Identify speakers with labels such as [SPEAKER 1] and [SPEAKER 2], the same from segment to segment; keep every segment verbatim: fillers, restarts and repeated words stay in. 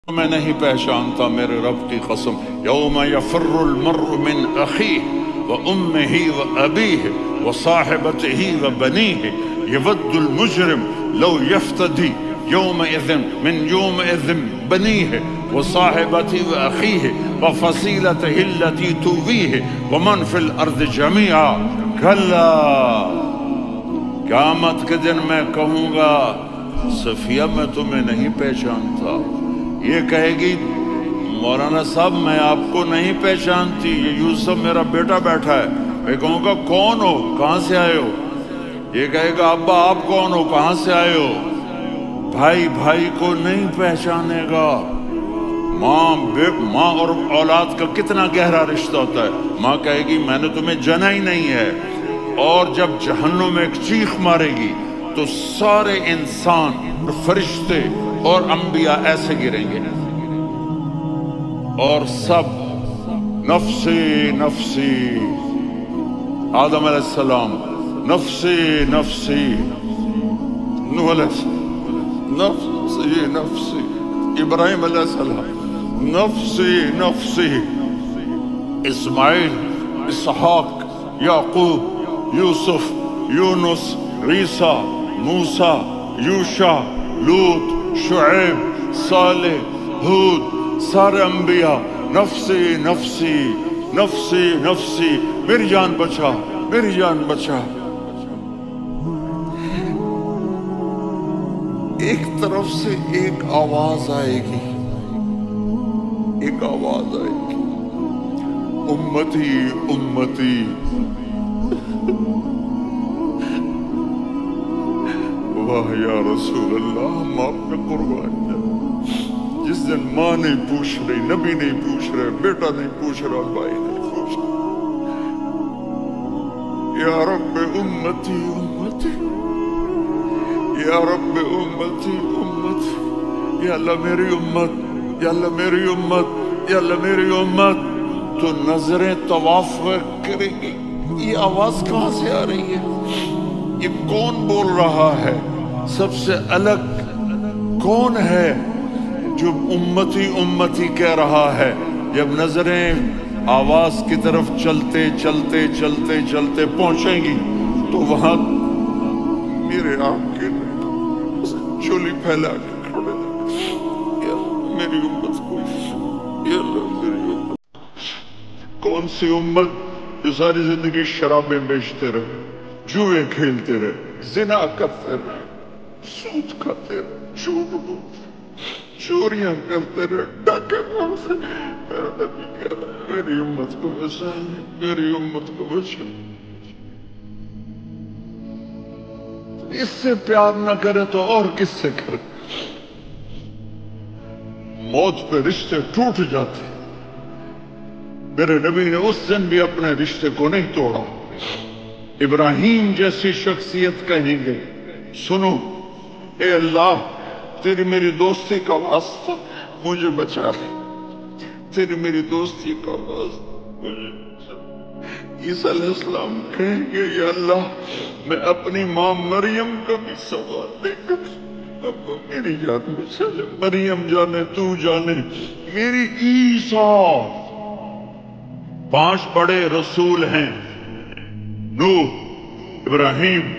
[SPEAKER 1] میں نہیں پہچانتا میرے رب کی قسم یوم یفر المرء من اخیہ وامہ وابیہ وصاحبتہ وبنیہ یود المجرم لو یفتدی یومئذ من یومئذ بنیہ وصاحبتہ واخیہ وفصیلتہ التي تؤویہ ومن فی الارض جميعا کلا قیامت کے دن میں کہوں گا صفیہ میں تمہیں نہیں پہچانتا. یہ کہے گی مولانا صاحب میں آپ کو نہیں پہچانتی, یہ یوسف میرا بیٹا بیٹھا ہے. میں کہوں گا کون ہو, کہاں سے آئے ہو؟ یہ کہے گا ابا آپ کون ہو, کہاں سے آئے ہو؟ بھائی بھائی کو نہیں پہچانے گا. ماں بے ماں اور اولاد کا کتنا گہرا رشتہ ہوتا ہے. ماں کہے گی میں نے تمہیں جنا ہی نہیں ہے. اور جب جہنم میں ایک چیخ مارے گی تو سارے انسان فرشتے اور انبیاء ایسے گریں گے اور سب نفسی نفسی. آدم علیہ السلام نفسی نفسی, نوح علیہ السلام نفسی نفسی, ابراہیم علیہ السلام نفسی نفسی, اسماعیل, اسحاق, یعقوب, یوسف, یونس, عیسیٰ, موسیٰ, یوشع, لوط, شعیب, صالح, ہود, سارے انبیاء نفسی نفسی نفسی نفسی, میری جان بچا میری جان بچا. ایک طرف سے ایک آواز آئے گی, ایک آواز آئے گی, امتی امتی. واہ یا رسول اللہ, ہم آپ پہ قربان ہیں. جس دن ماں نہیں پوچھ رہی, نبی نہیں پوچھ رہے, بیٹا نہیں پوچھ رہا, بھائی نہیں پوچھ رہا, یا رب امتی امتی, یا رب امتی امتی, یا اللہ میری امت, یا اللہ میری امت, یا اللہ میری امت. تو نظریں طواف کرے گی. یہ آواز کہاں سے آ رہی ہے؟ یہ کون بول رہا ہے؟ سب سے الگ کون ہے جو امتی امتی کہہ رہا ہے؟ جب نظریں آواز کی طرف چلتے چلتے چلتے چلتے پہنچیں گی تو وہاں میرے آپ کے چولی پھیلا کے کھڑے یا میری امت کو, یا اللہ میری امت. کون سی امت جو ساری زندگی شرابیں بیچتے رہے, جوئے کھیلتے رہے, زنا کرتے رہے, سود کھاتے رہے, جھوٹ بولتے, چوریاں کرتے رہے, ڈاکے مارتے رہے. میرا نبی کہہ رہا ہے میری امت کو بچا, میری امت کو بچا. اس سے پیار نہ کرے تو اور کس سے کرے؟ موت پہ رشتے ٹوٹ جاتے. میرے نبی نے اس دن بھی اپنے رشتے کو نہیں توڑا. ابراہیم جیسی شخصیت کہیں گے سنو اے اللہ تیری میری دوستی کا واسطہ مجھے بچا لے, تیری میری دوستی کا واسطہ مجھے بچا لے. عیسیٰ علیہ السلام کہیں گے یا اللہ میں اپنی ماں مریم کا بھی سوال دے کر اب میری جان بچا لے. مریم جانے تو جانے میری عیسیٰ. پانچ بڑے رسول ہیں, نوح, ابراہیم,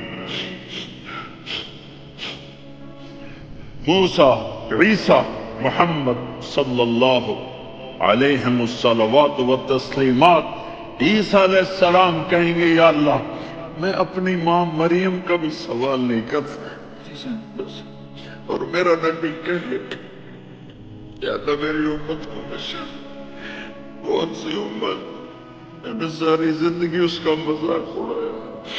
[SPEAKER 1] موسیٰ, عیسیٰ, محمد صلی اللہ علیہ الصلوات والتسلیمات. عیسیٰ علیہ السلام کہیں گے یا اللہ میں اپنی ماں مریم کا بھی سوال نہیں کرتا. اور میرا نبی کہے یا اللہ میری امت کو بچا. کون سی امت؟ میں نے ساری زندگی اس کا مذاق اڑایا.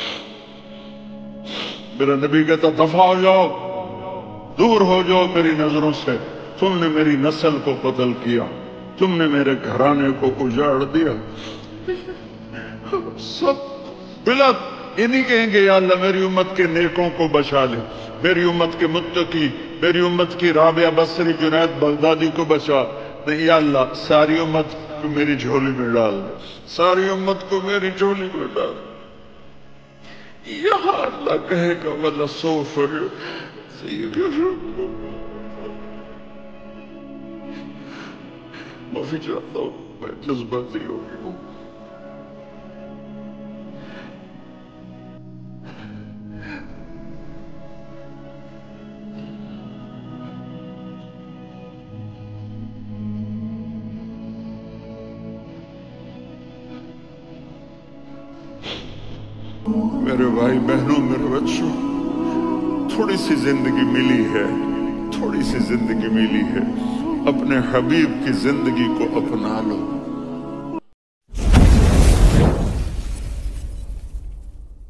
[SPEAKER 1] میرا نبی کہتا دفع ہو جاؤ, دور ہو جاؤ میری نظروں سے. تم نے میری نسل کو قتل کیا, تم نے میرے گھرانے کو اجاڑ دیا. سب بلد یہ نہیں کہیں گے یا اللہ میری امت کے نیکوں کو بچا لے, میری امت کے متقی, میری امت کی رابعہ بصری, جنید بغدادی کو بچا. نہیں یا اللہ ساری امت کو میری جھولی میں ڈال دے, ساری امت کو میری جھولی میں ڈال دے. یہاں اللہ کہے گا وَلَسَوْفَ معافی چاہتا ہوں، میں جذباتی ہو گئی ہوں۔ میرے بھائی بہنوں، میرے بچوں، تھوڑی سی زندگی ملی ہے، تھوڑی سی زندگی ملی ہے، اپنے حبیب کی زندگی کو اپنا لو۔